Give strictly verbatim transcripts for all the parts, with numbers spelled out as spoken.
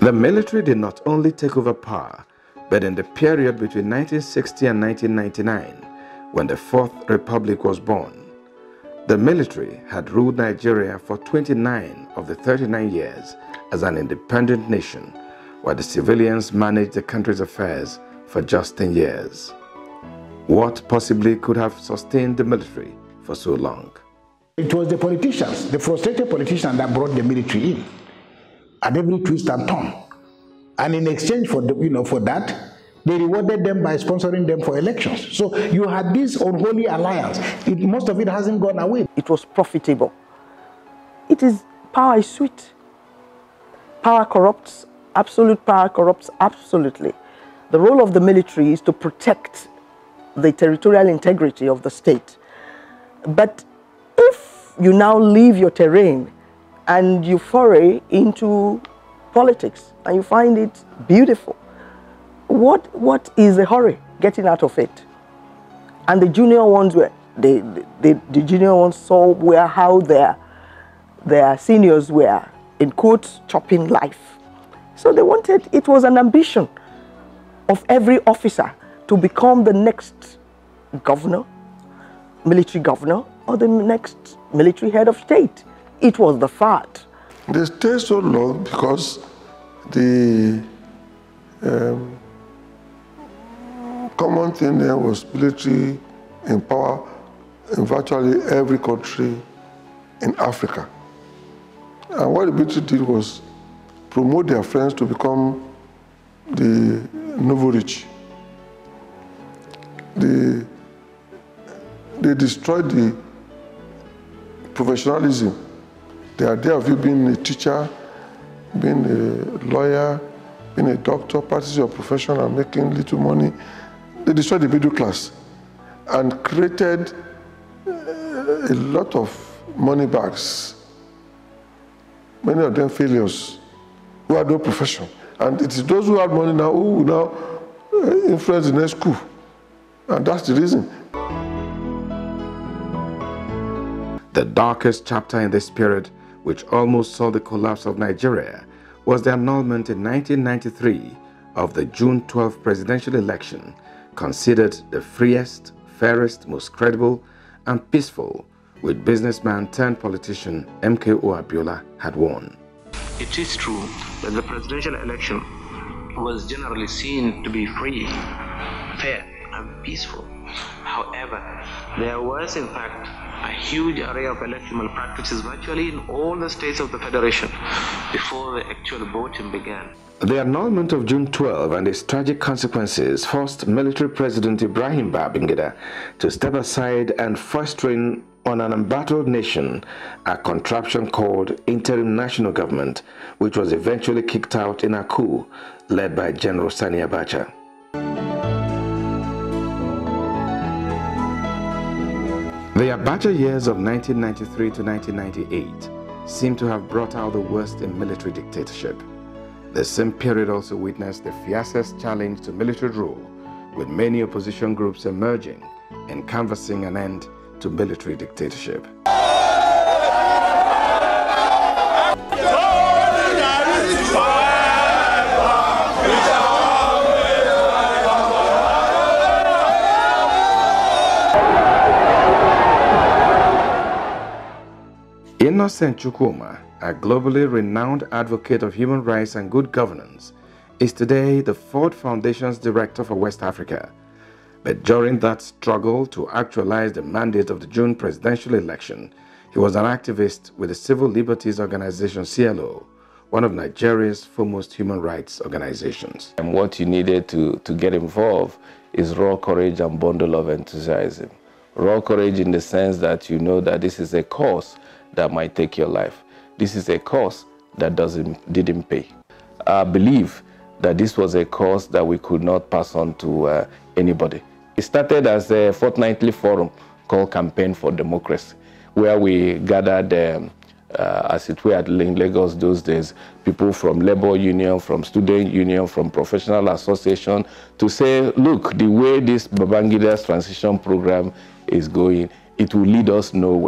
The military did not only take over power, but in the period between nineteen sixty and nineteen ninety-nine, when the Fourth Republic was born, the military had ruled Nigeria for twenty-nine of the thirty-nine years as an independent nation, while the civilians managed the country's affairs for just ten years. What possibly could have sustained the military for so long? It was the politicians, the frustrated politicians, that brought the military in at every twist and turn. And in exchange for, the, you know, for that, they rewarded them by sponsoring them for elections. So you had this unholy alliance. It, most of it hasn't gone away. It was profitable. It is, power is sweet. Power corrupts. Absolute power corrupts absolutely. The role of the military is to protect the territorial integrity of the state. But if you now leave your terrain and you foray into politics and you find it beautiful, what, what is the hurry getting out of it? And the junior ones were, they, they, the junior ones saw where how their, their seniors were, in quotes, chopping life. So they wanted, it was an ambition of every officer to become the next governor, military governor, or the next military head of state. It was the fad. They stayed so long because the um, common thing there was military in power in virtually every country in Africa. And what the military did was promote their friends to become the nouveau rich. They, they destroyed the professionalism. The idea of you being a teacher, being a lawyer, being a doctor, practicing your profession and making little money. They destroyed the middle class and created a lot of money bags, many of them failures, who had no profession. And it is those who have money now who will now influence the next coup. And that's the reason. The darkest chapter in this period, which almost saw the collapse of Nigeria, was the annulment in nineteen ninety-three of the June twelfth presidential election, considered the freest, fairest, most credible, and peaceful, with businessman turned politician M K O Abiola had won. It is true that the presidential election was generally seen to be free, fair, and peaceful. However, there was in fact a huge array of electoral practices virtually in all the states of the Federation before the actual voting began. The annulment of June twelfth and its tragic consequences forced military President Ibrahim Babangida to step aside and fostering on an embattled nation a contraption called Interim National Government, which was eventually kicked out in a coup led by General Sani Abacha. The Abacha years of nineteen ninety-three to nineteen ninety-eight seem to have brought out the worst in military dictatorship. The same period also witnessed the fiercest challenge to military rule, with many opposition groups emerging and canvassing an end to military dictatorship. Innocent Chukwuma, a globally renowned advocate of human rights and good governance, is today the Ford Foundation's director for West Africa. But during that struggle to actualize the mandate of the June presidential election, he was an activist with the Civil Liberties Organization C L O, one of Nigeria's foremost human rights organizations. And what you needed to, to get involved is raw courage and bundle of enthusiasm. Raw courage in the sense that you know that this is a cause that might take your life. This is a cause that doesn't, didn't pay. I believe that this was a cause that we could not pass on to uh, anybody. It started as a fortnightly forum called Campaign for Democracy, where we gathered, um, uh, as it were at Lagos those days, people from labor union, from student union, from professional association, to say, look, the way this Babangida's transition program is going, it will lead us nowhere.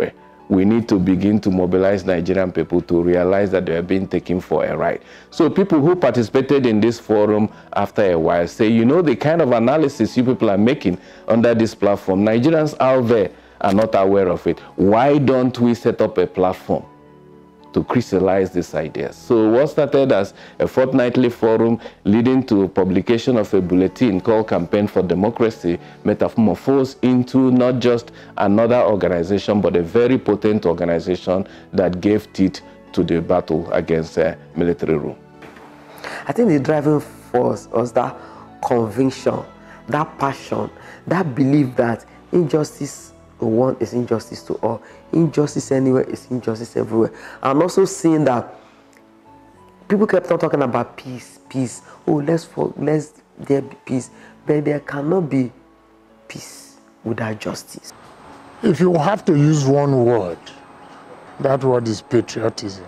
we need to begin to mobilize Nigerian people to realize that they are being taken for a ride. So people who participated in this forum after a while say, you know, the kind of analysis you people are making under this platform, Nigerians out there are not aware of it. Why don't we set up a platform to crystallize these ideas? So what started as a fortnightly forum leading to publication of a bulletin called Campaign for Democracy metamorphosed into not just another organization, but a very potent organization that gave teeth to the battle against uh, military rule. I think the driving force was that conviction, that passion, that belief that injustice one is injustice to all. Injustice anywhere is injustice everywhere. And also seeing that people kept on talking about peace, peace. Oh, let's for, let's there be peace, but there cannot be peace without justice. If you have to use one word, that word is patriotism.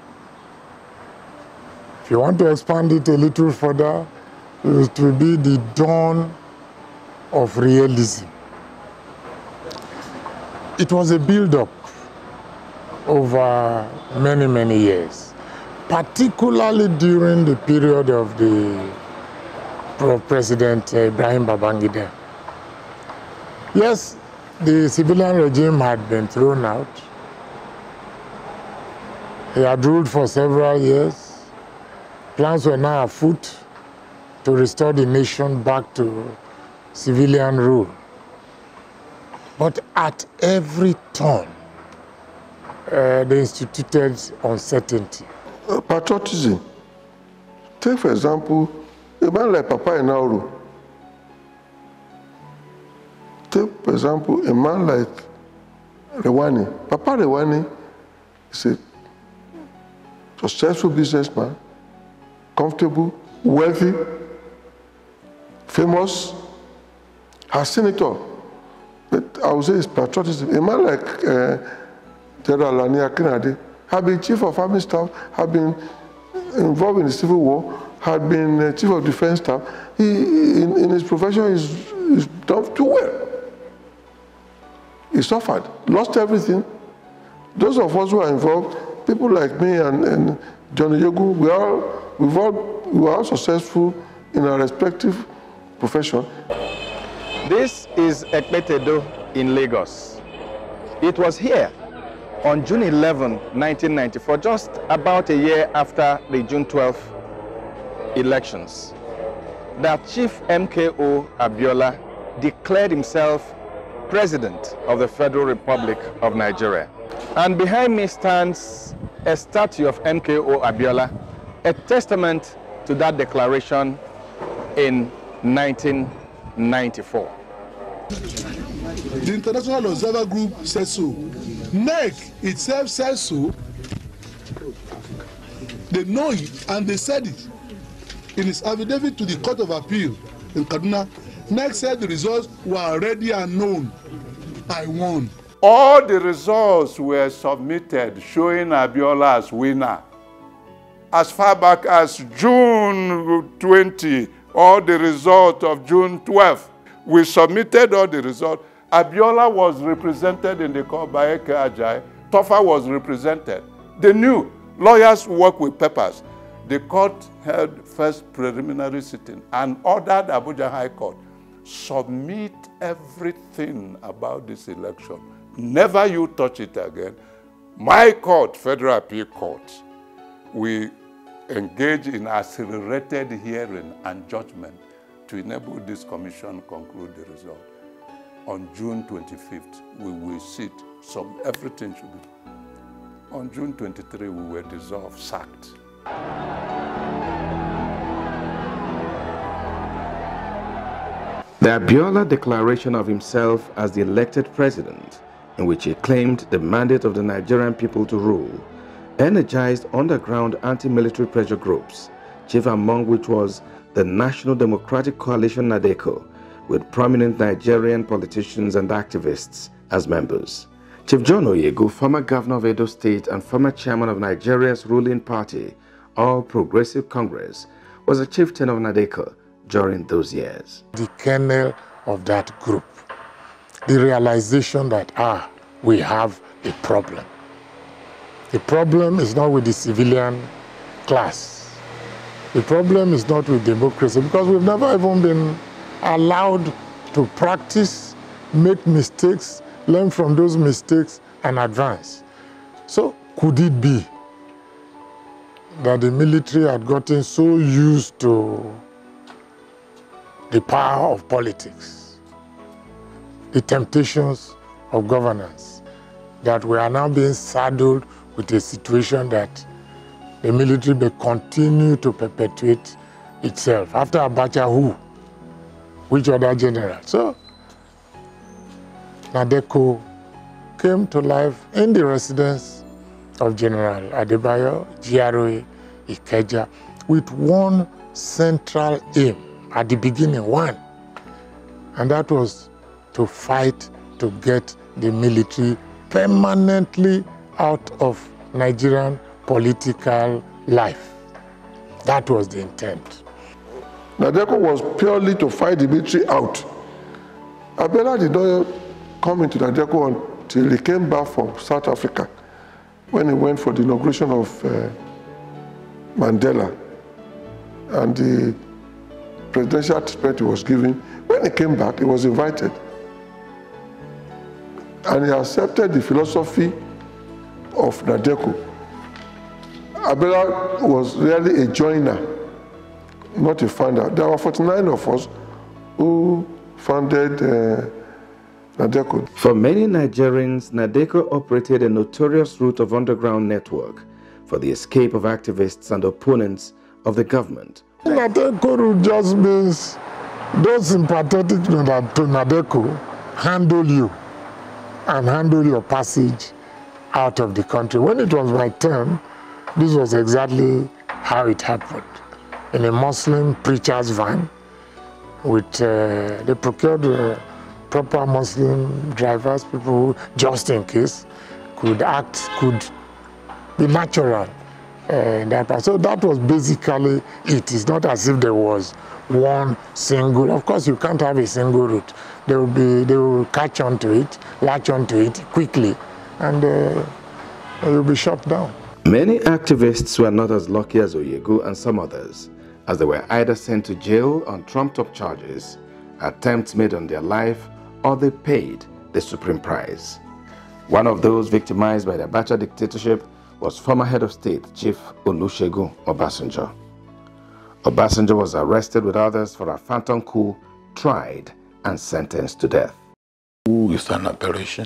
If you want to expand it a little further, it will be the dawn of realism. It was a build-up over many, many years, particularly during the period of the President Ibrahim Babangida. Yes, the civilian regime had been thrown out. He had ruled for several years. Plans were now afoot to restore the nation back to civilian rule. But at every turn, uh, they instituted uncertainty. Uh, patriotism. Take, for example, a man like Papa Enauru. Take, for example, a man like Rewani. Papa Rewani is a successful businessman, comfortable, wealthy, famous, has seen it all. But I would say it's patriotism. A man like uh, General Lani Akinade had been chief of army staff, had been involved in the civil war, had been uh, chief of defense staff. He, in, in his profession, is is done too well. He suffered, lost everything. Those of us who are involved, people like me and, and Johnny Yogu, we are, we've all, we are all successful in our respective profession. This is Ekpetedo in Lagos. It was here on June eleventh, nineteen ninety-four, just about a year after the June twelfth elections, that Chief M K O Abiola declared himself President of the Federal Republic of Nigeria. And behind me stands a statue of M K O Abiola, a testament to that declaration in nineteen ninety-four. The International Observer Group says so. N E C itself says so. They know it and they said it. In his affidavit to the Court of Appeal in Kaduna, N E C said the results were already unknown. I won. All the results were submitted showing Abiola as winner. As far back as June twentieth, all the results of June twelfth, we submitted all the results. Abiola was represented in the court by Eke Ajayi. Tofa was represented. They knew lawyers work with papers. The court held first preliminary sitting and ordered Abuja High Court submit everything about this election. Never you touch it again. My court, Federal Appeal Court, we engage in accelerated hearing and judgment to enable this commission to conclude the result. On June twenty-fifth, we will sit, so everything should be. On June twenty-third, we were dissolved, sacked. The Abiola declaration of himself as the elected president, in which he claimed the mandate of the Nigerian people to rule, energized underground anti-military pressure groups, chief among which was the National Democratic Coalition NADECO, with prominent Nigerian politicians and activists as members. Chief John Oyegu, former governor of Edo State and former chairman of Nigeria's ruling party, All Progressive Congress, was a chieftain of NADECO during those years. The kernel of that group, the realization that, ah, we have a problem. The problem is not with the civilian class. The problem is not with democracy, because we've never even been allowed to practice, make mistakes, learn from those mistakes, and advance. So could it be that the military had gotten so used to the power of politics, the temptations of governance, that we are now being saddled with a situation that the military may continue to perpetuate itself? After Abacha, who? Which other general? So NADECO came to life in the residence of General Adebayo, G R O A, Ikeja, with one central aim at the beginning, one, and that was to fight to get the military permanently out of Nigerian political life. That was the intent. NADECO was purely to fight the military out. Abiola did not come into NADECO until he came back from South Africa, when he went for the inauguration of uh, Mandela and the presidential treatment he was given. When he came back, he was invited. And he accepted the philosophy of NADECO. Abiola was really a joiner, not a founder. There were forty-nine of us who founded uh, NADECO. For many Nigerians, NADECO operated a notorious route of underground network for the escape of activists and opponents of the government. NADECO route just means those sympathetic to NADECO handle you and handle your passage out of the country. When it was my turn, this was exactly how it happened. In a Muslim preacher's van, with uh, they procured uh, proper Muslim drivers, people who, just in case, could act, could be natural uh, in that part. So that was basically it. It's not as if there was one single. Of course, you can't have a single route. They will be, they will catch onto it, latch onto it quickly, and uh, it will be shut down. Many activists were not as lucky as Oyegu and some others, as they were either sent to jail on trumped-up charges, attempts made on their life, or they paid the supreme price. One of those victimized by the Abacha dictatorship was former head of state, Chief Olusegun Obasanjo. Obasanjo was arrested with others for a phantom coup, tried, and sentenced to death. Coup is an aberration.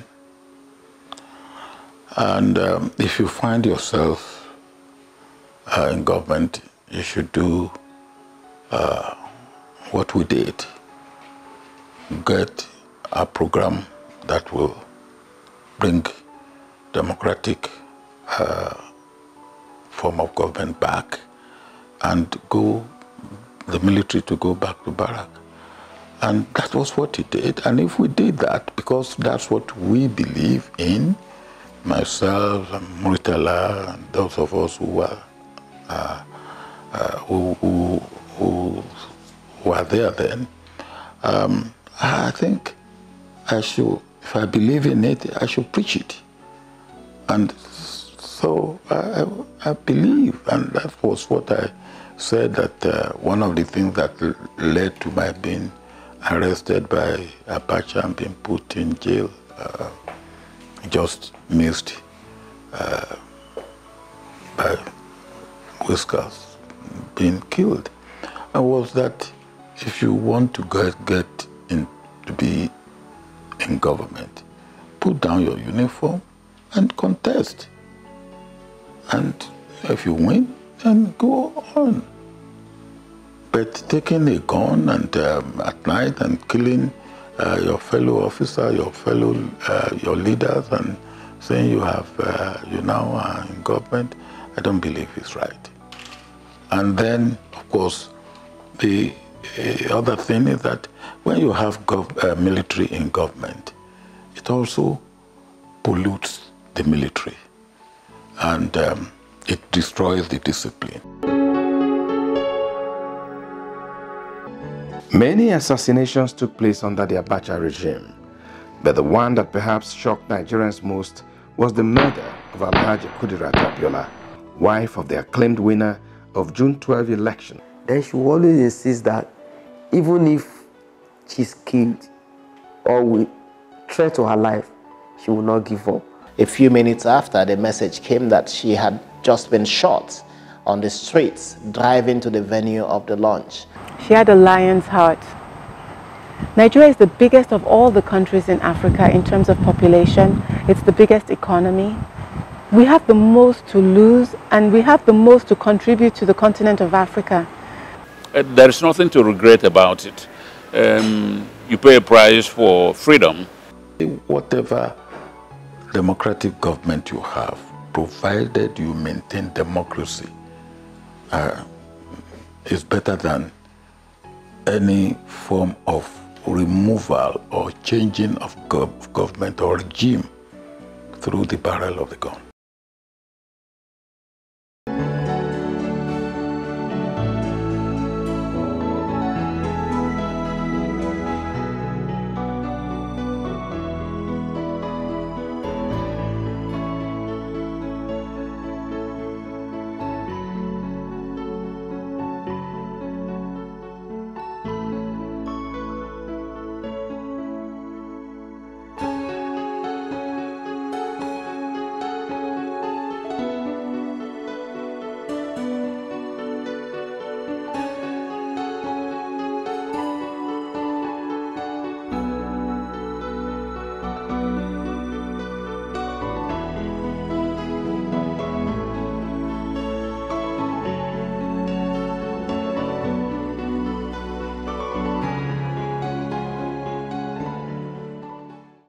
And um, if you find yourself uh, in government, you should do uh, what we did. Get a program that will bring democratic uh, form of government back, and go the military to go back to barrack. And that was what he did. And if we did that, because that's what we believe in, myself and Muritala and those of us who were uh, uh, who, who, who were there then, um, I think I should, if I believe in it, I should preach it. And so I, I believe, and that was what I said, that uh, one of the things that led to my being arrested by Abacha and being put in jail, uh, just missed uh, by Whiskers being killed, and was that if you want to get, get in, to be in government, put down your uniform and contest. And if you win, then go on. But taking a gun and um, at night and killing uh, your fellow officer, your fellow, uh, your leaders, and saying you have, uh, you now are in government, I don't believe it's right. And then, of course, the uh, other thing is that when you have gov uh, military in government, it also pollutes the military, and um, it destroys the discipline. Many assassinations took place under the Abacha regime, but the one that perhaps shocked Nigerians most was the murder of Alhaji Kudirat Abiola, wife of the acclaimed winner of June twelfth election. Then she will always insist that even if she's killed or with threat to her life, she will not give up. A few minutes after, the message came that she had just been shot on the streets driving to the venue of the launch. She had a lion's heart. Nigeria is the biggest of all the countries in Africa in terms of population. It's the biggest economy. We have the most to lose and we have the most to contribute to the continent of Africa. Uh, there is nothing to regret about it. Um, you pay a price for freedom. Whatever democratic government you have, provided you maintain democracy, uh, is better than any form of removal or changing of gov government or regime through the barrel of the gun.